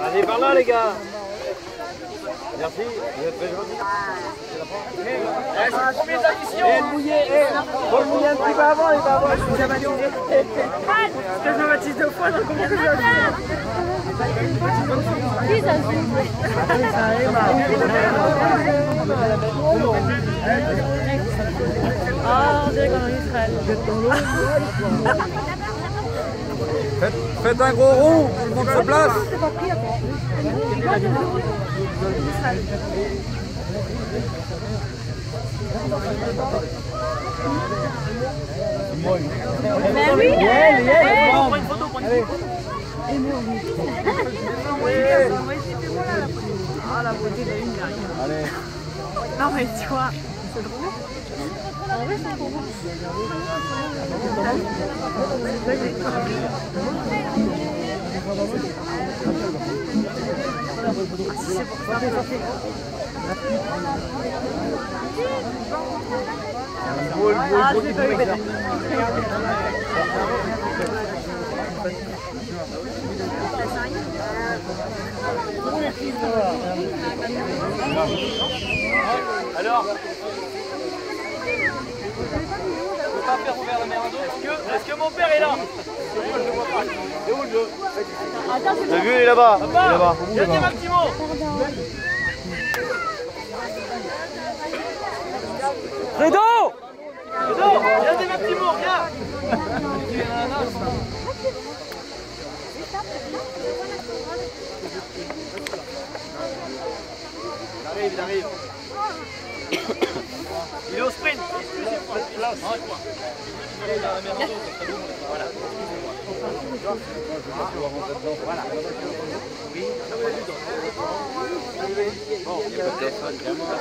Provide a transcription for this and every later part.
Allez par là les gars. Merci, vous êtes très gentils. C'est le premier de la mission. Faut le mouiller un petit peu avant, les gars. Je suis baptisé. Je me baptise 2 fois, donc comment que je vais Ah, on dirait comme en Israël. Faites un gros rond, tout le monde se place. Mais oui, prendre une photo, prendre une photo. Ah, la beauté de une derrière. Allez. non mais tu vois, c'est drôle. En vrai, c'est trop beau. Ah, je l'ai pas eu bête. Alors, je peux pas faire ouvert la mer à dos. Est-ce que mon père est là? Moi je le vois pas. Et où le jeu? Le vieux il est là-bas. Papa, viens dire un petit mot. Fredo! Fredo, viens dire un petit mot, viens. Il arrive. Il est au sprint. Voilà. Voilà. Oui. Bon, il y a pas de téléphone,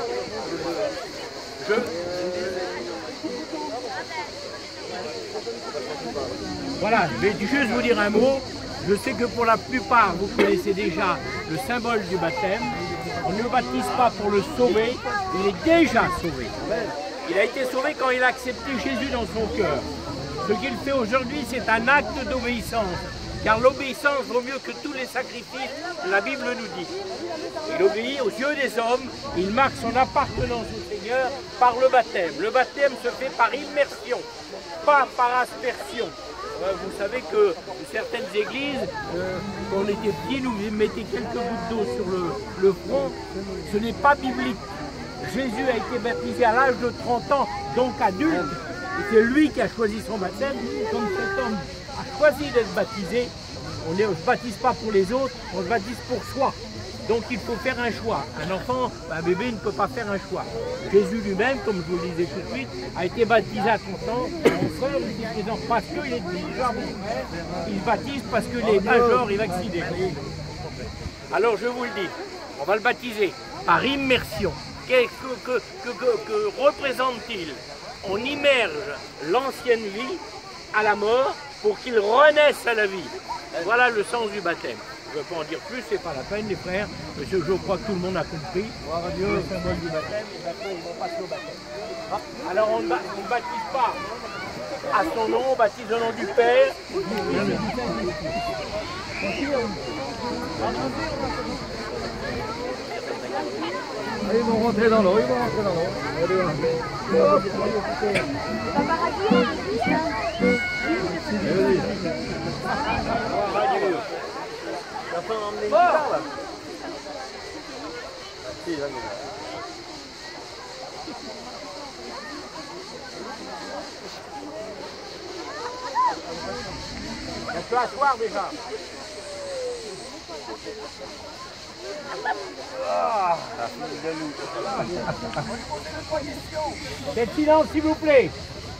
Voilà, je vais juste vous dire un mot. Je sais que pour la plupart, vous connaissez déjà le symbole du baptême. On ne le baptise pas pour le sauver, il est déjà sauvé. Il a été sauvé quand il a accepté Jésus dans son cœur. Ce qu'il fait aujourd'hui, c'est un acte d'obéissance. Car l'obéissance vaut mieux que tous les sacrifices, la Bible nous dit. Il obéit aux yeux des hommes, il marque son appartenance au Seigneur par le baptême. Le baptême se fait par immersion, pas par aspersion. Vous savez que certaines églises, quand on était petits, nous mettaient quelques gouttes d'eau sur le front. Ce n'est pas biblique. Jésus a été baptisé à l'âge de 30 ans, donc adulte. Et c'est lui qui a choisi son baptême. Comme cet homme a choisi d'être baptisé, on ne se baptise pas pour les autres, on se baptise pour soi. Donc il faut faire un choix. Un enfant, un bébé ne peut pas faire un choix. Jésus lui-même, comme je vous le disais tout de suite, a été baptisé à 30 ans. Mon frère me dit présent parce qu'il est déjà mon frère, il baptise parce qu'il est major et vacciné. Alors je vous le dis, on va le baptiser par immersion. Que représente-t-il? On immerge l'ancienne vie à la mort pour qu'il renaisse à la vie. Voilà le sens du baptême. Je ne veux pas en dire plus, c'est pas la peine les frères, parce que je crois que tout le monde a compris. Le symbole du baptême, et maintenant ils vont passer au baptême. Alors on ne baptise pas à son nom, on baptise au nom du Père. Ils vont rentrer dans l'eau, Personne n'a emmené une guitare là. Si, là, On peut asseoir déjà. Faites silence s'il vous plaît.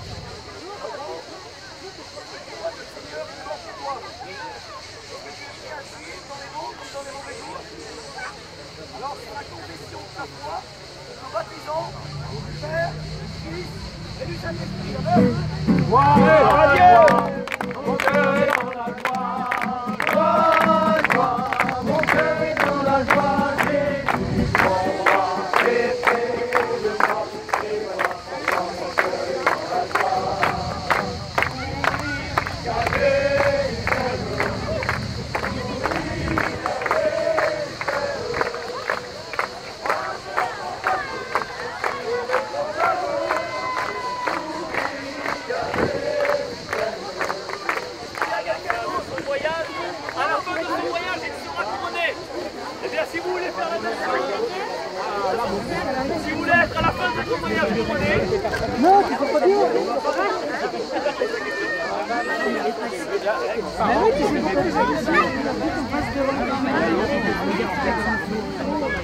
Alors, c'est la confession de la foi. Nous baptisons du Père, du Fils et du Saint-Esprit. Voilà. Mon cœur est dans la joie, joie, mon cœur est dans la joie, Jésus, mon est fait de moi, et voilà pourquoi mon cœur est dans la joie. Qu'avec Si vous voulez être à la fin de ce témoignage, vous prenez. Non, tu peux pas dire. Mais oui, tu sais pas dire.